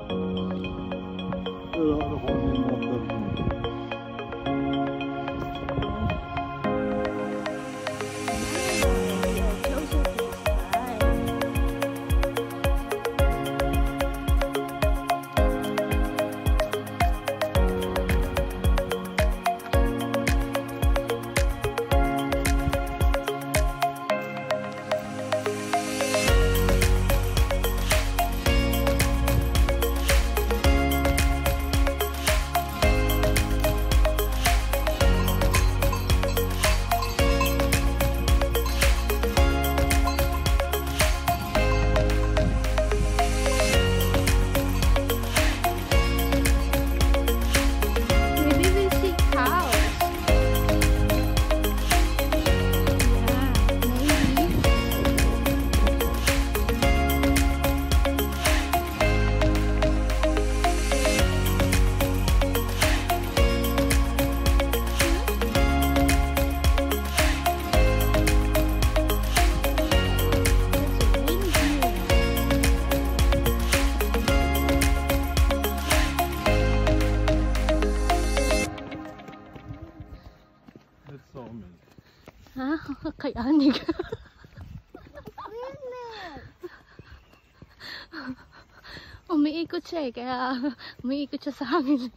Kakayanig. Umiikot siya eh, kaya umiikot siya sa hangin.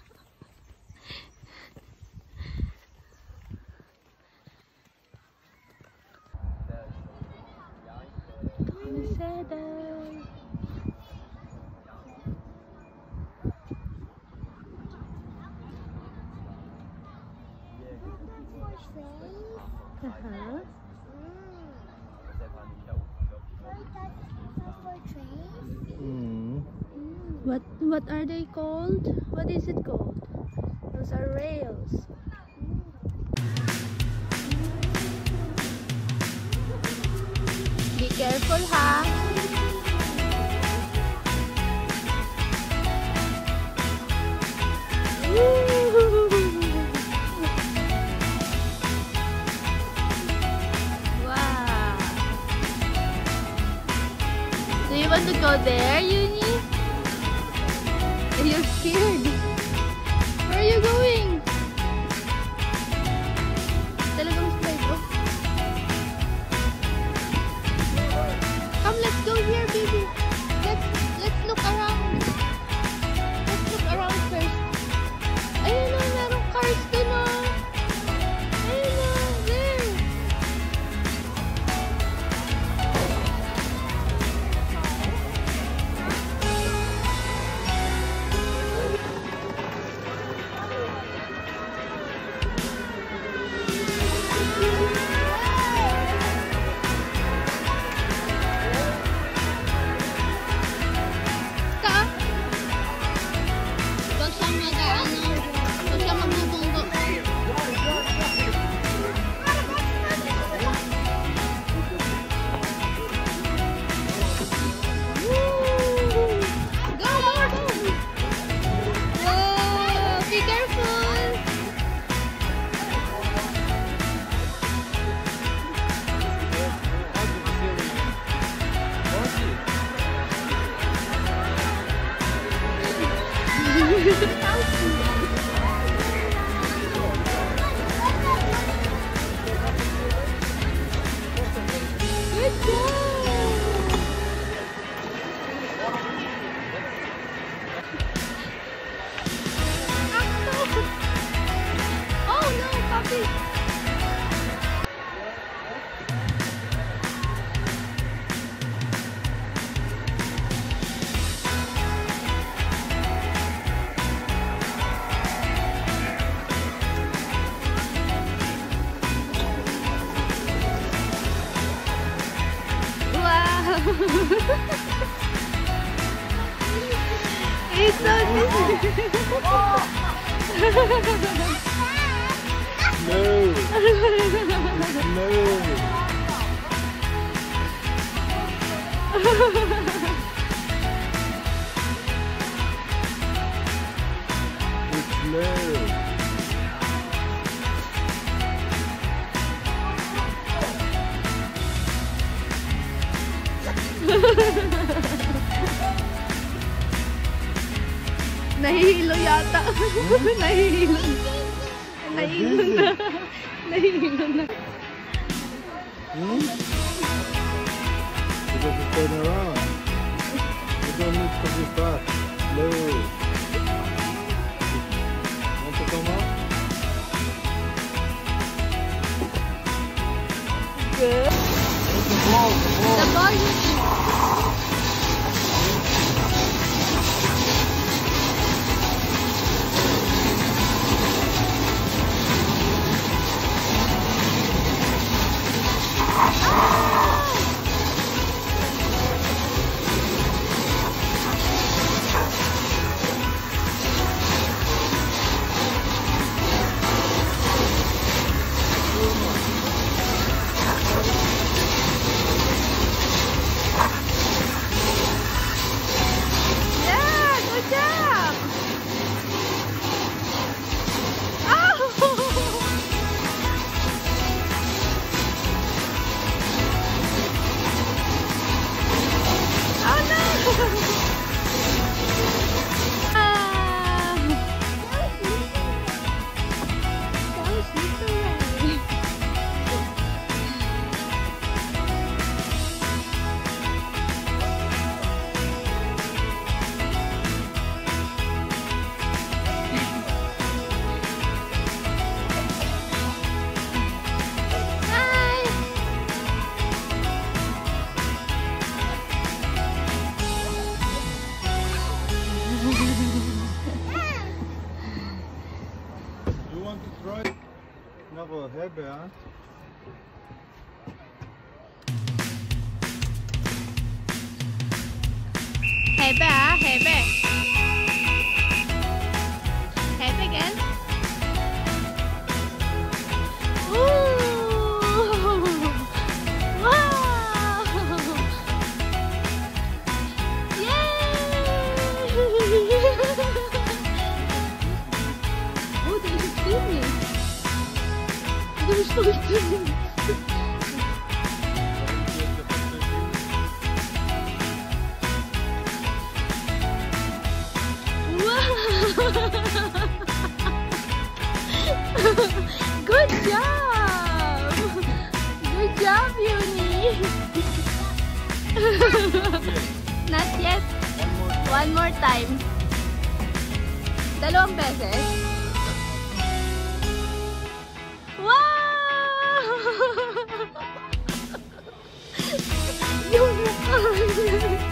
What are they called? What is it called? Those are rails. Be careful, ha? Wow. Do you want to go there, Uni? You're scared. Where are you going? Talagang slide, oh. Come, let's go here, baby. Let's look around. Let's look around first. Ayun na, merong cars doon, oh. Ayun na, there. It's so Nahihilo yata. Nahihilo na. Nahihilo na. Nahihilo na. Because it's turn around. You don't need to be fast. Slow. Want to come up? Good. The ball, the ball. The ball you You want to try? Nako, hebe ha? Hebe ah, hebe. Hebe again. Ooh! Wow! Yay! Oh, there's a swimming. There's no swimming. Good job! Good job, Uni! Not yet. One more time. Dalawang beses. Wow! Yung mukha.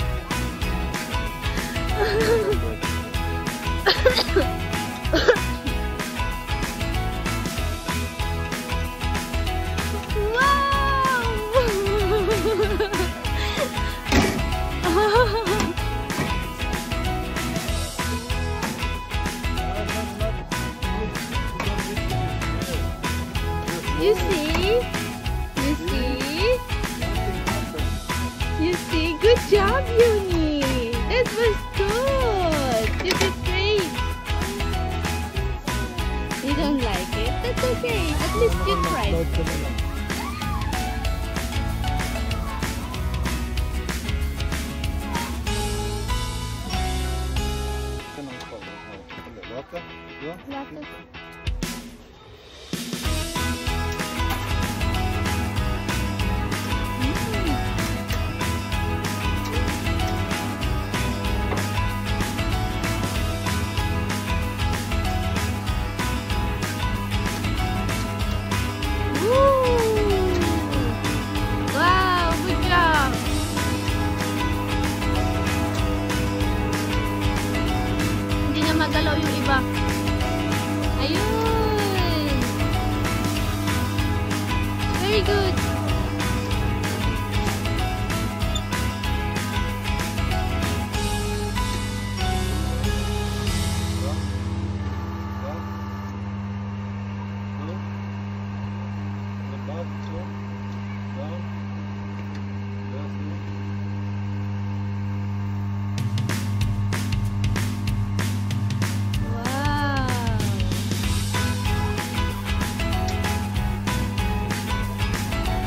You see? You see? You see? Good job, Uni! That was good! You did great! You don't like it? That's okay. At least you tried. Water? Yeah? Water. Wow, good job. Hindi na magalaw yung iba. Ayun. Very good. Wow.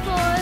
for